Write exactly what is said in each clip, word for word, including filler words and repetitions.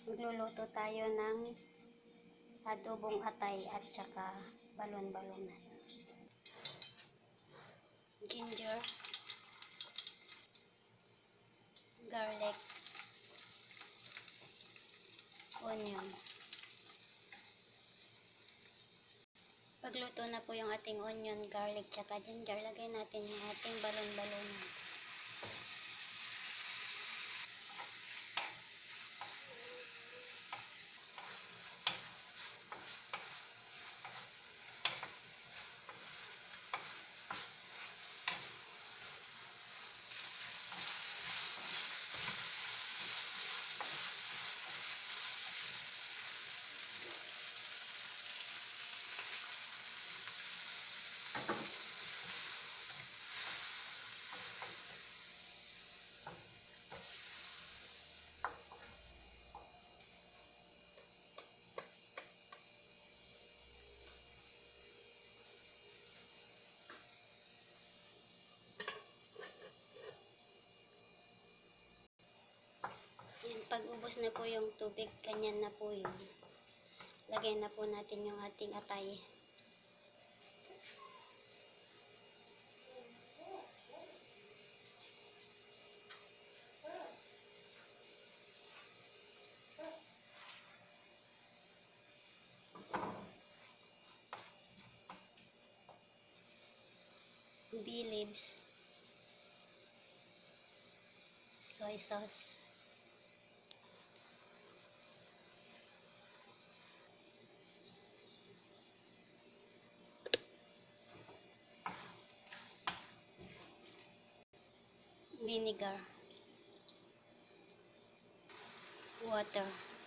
Magluluto tayo ng adobong atay at saka balon-balonan. Ginger, garlic, onion. Pagluto na po yung ating onion, garlic, saka ginger, lagay natin yung ating balon-balonan. Yan, pag ubos na po yung tubig, ganyan na po yun. Lagay na po natin yung ating atay. Bay leaves, soy sauce, vinegar, water,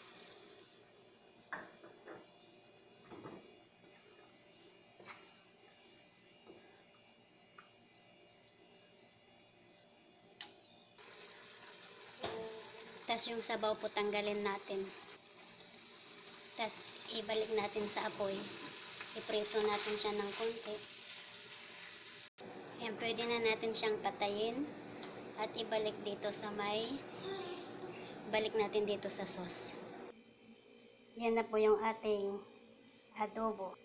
tas yung sabaw po tanggalin natin, tas ibalik natin sa apoy, iprito natin siya ng konti. Ayan, pwede na natin siyang patayin at ibalik dito sa may balik natin dito sa sauce. Yan na po yung ating adobo.